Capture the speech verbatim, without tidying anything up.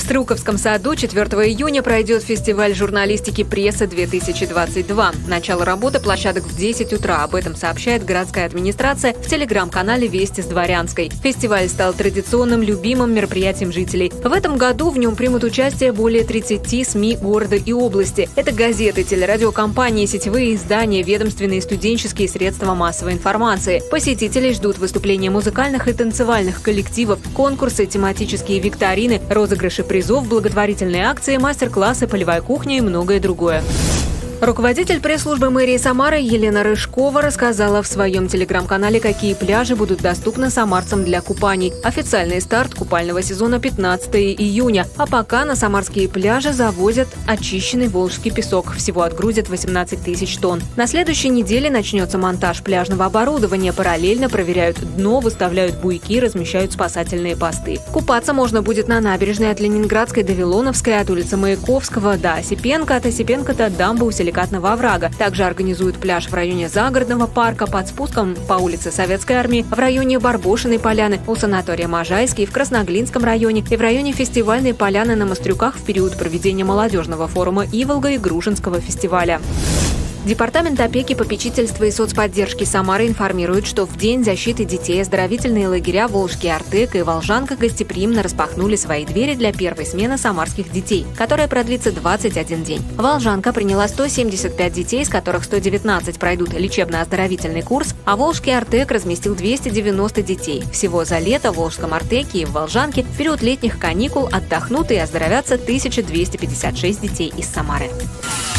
Стрелковском саду четвёртого июня пройдет фестиваль журналистики-прессы-две тысячи двадцать два. Начало работы площадок в десять утра. Об этом сообщает городская администрация в телеграм-канале «Вести с Дворянской». Фестиваль стал традиционным любимым мероприятием жителей. В этом году в нем примут участие более тридцати СМИ города и области. Это газеты, телерадиокомпании, сетевые издания, ведомственные и студенческие средства массовой информации. Посетителей ждут выступления музыкальных и танцевальных коллективов, конкурсы, тематические викторины, розыгрыши призов, благотворительные акции, мастер-классы, полевая кухня и многое другое. Руководитель пресс-службы мэрии Самары Елена Рыжкова рассказала в своем телеграм-канале, какие пляжи будут доступны самарцам для купаний. Официальный старт купального сезона пятнадцатого июня. А пока на самарские пляжи завозят очищенный волжский песок. Всего отгрузят восемнадцать тысяч тонн. На следующей неделе начнется монтаж пляжного оборудования. Параллельно проверяют дно, выставляют буйки, размещают спасательные посты. Купаться можно будет на набережной от Ленинградской до Вилоновской, от улицы Маяковского до Осипенко, от Осипенко до дамбы у Силикатного оврага. Также организуют пляж в районе Загородного парка, под спуском по улице Советской армии, в районе Барбошиной поляны, у санатория Можайский, в Красноглинском районе и в районе Фестивальной поляны на Мострюках в период проведения молодежного форума Иволга и Гружинского фестиваля. Департамент опеки, попечительства и соцподдержки Самары информирует, что в День защиты детей оздоровительные лагеря «Волжский Артек» и «Волжанка» гостеприимно распахнули свои двери для первой смены самарских детей, которая продлится двадцать один день. «Волжанка» приняла сто семьдесят пять детей, из которых сто девятнадцать пройдут лечебно-оздоровительный курс, а «Волжский Артек» разместил двести девяносто детей. Всего за лето в «Волжском Артеке» и в «Волжанке» в период летних каникул отдохнут и оздоровятся тысяча двести пятьдесят шесть детей из Самары.